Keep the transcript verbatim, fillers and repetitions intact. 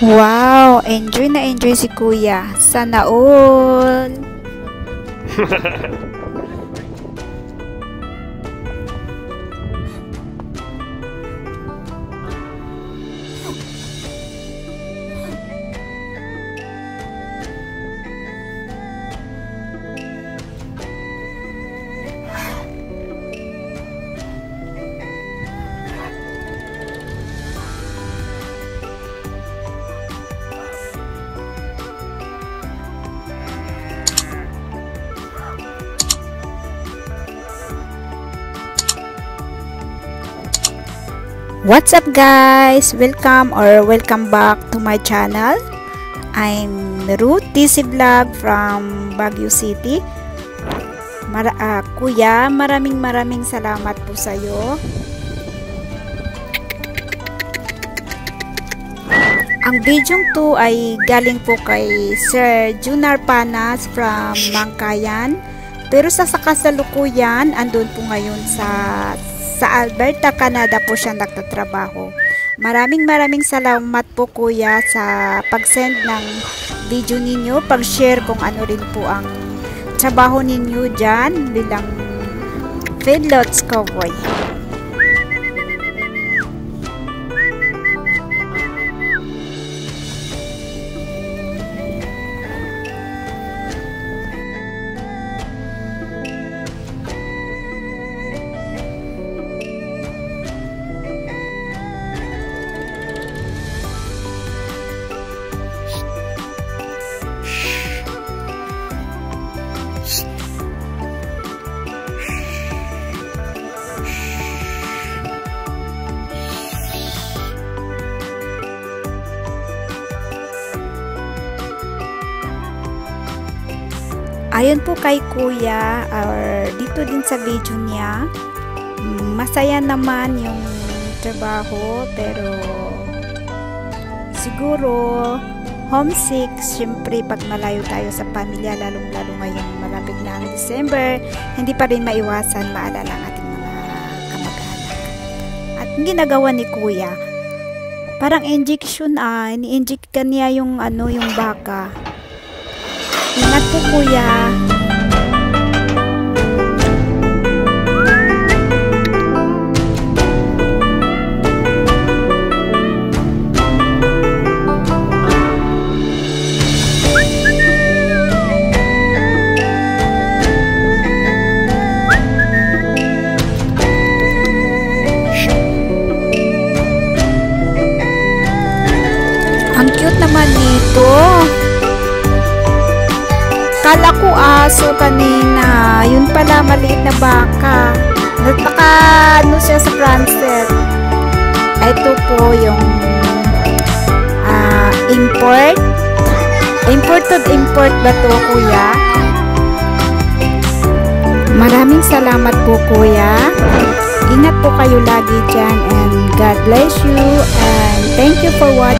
Wow, enjoy na enjoy si Kuya. Sana all. What's up guys? Welcome or welcome back to my channel. I'm Ruth T C Vlog from Baguio City. Mara uh, Kuya, maraming maraming salamat po sa iyo. Ang video to ay galing po kay Sir Junar Panas from Mangkayan. Pero sa kasalukuyan, andun po ngayon sa sa Alberta, Canada po siya nagtatrabaho. Maraming maraming salamat po Kuya sa pag-send ng video ninyo, pag-share kung ano rin po ang trabaho ninyo dyan bilang feedlots cowboy. Ayon po kay Kuya, or dito din sa video niya, masaya naman yung trabaho, pero siguro homesick, syempre pag malayo tayo sa pamilya, lalong lalo ngayong malapit na ang December, hindi pa rin maiwasan maalala ang ating mga kamag-anak. At ginagawa ni Kuya, parang injection, ah, ini-inject ka niya yung ano, yung baka. Ingat po Kuya. Ang cute naman nito. Kala ko aso kanina, yun pala maliit na baka. Naka ano siya sa Francet. Ito po yung uh, import. Imported import ba to Kuya? Maraming salamat po Kuya. Ingat po kayo lagi dyan and God bless you and thank you for watching.